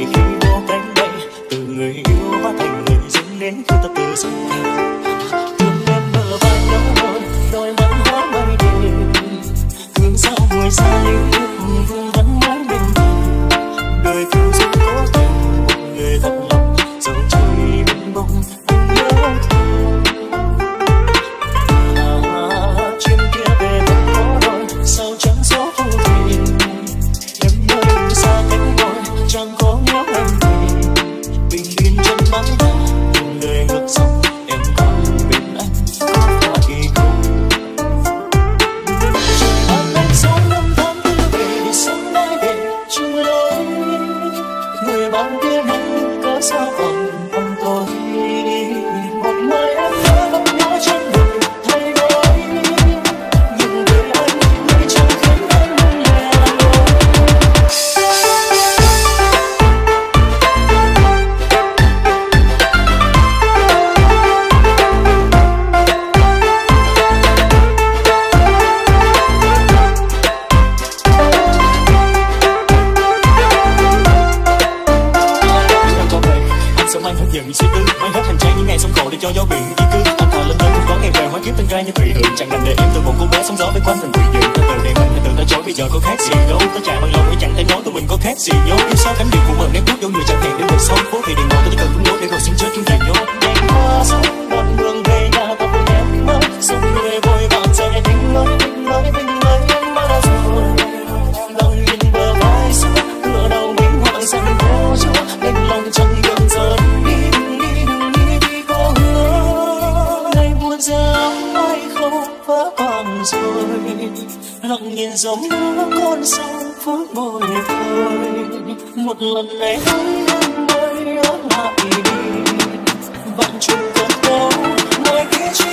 khi vô cánh đây, từ người yêu hóa thành người dưng đến khi ta từ dưng thương em bờ vai đau môi, đôi mắt hóa mây đêm, thương sao người xa lưu vương vẫn muốn bên mình, đời cứ dưng cố tình một người thật lòng dẫu trời bên bông tình nhớ thương. Trên kia về vẫn có đôi sao trắng gió thu thuyền, em ơi xa cánh đôi chẳng có nhớ em về, bình yên trong nắng đỏ từng đời ngược dòng em còn bên anh có phải không? Trời ban em sống năm tháng tư về sớm nay về chung lối, người bạn kia nắng cớ sao còn bằng tôi, một mai em nhớ vẫn nhớ trên đời thay đổi, nhưng về anh người chẳng khiến em lẻ loi. Sớm anh hết dần suy tư, mang hết hành trang những ngày sống khổ để cho gió biển di cư. Anh thà lên tên không có ngày về hóa kiếp tên trai như thủy hưởng, chẳng đành để em từ một cô bé sóng gió với quanh thành thủy dương. Ta từ đây mình tự ta chối bây giờ có khác gì đâu, ta chạy bằng lòng để chẳng thể nói tụi mình có khác gì nhau. Yêu sao cánh điện của mình em bước vô người chẳng hẹn để một sông phố thì điện ngồi ta chỉ cần cũng nhốt để rồi xin chết chung gì nhau. Đêm qua sông đoạn đường về nhà ta với em mơ, sông người vội vàng giờ này tình ơi em đã rồi. Lòng nhìn bờ vai xưa cửa đầu minh hoàng xanh vô chỗ, bên lòng chẳng đường giờ đi vì có hứa ngày buồn giờ ai không vỡ vàng rồi, lặng nhìn dòng nước con sông phút bồi hồi, một lần này hãy em ơi ở lại đi, vạn trùng cơn đau nơi kia chỉ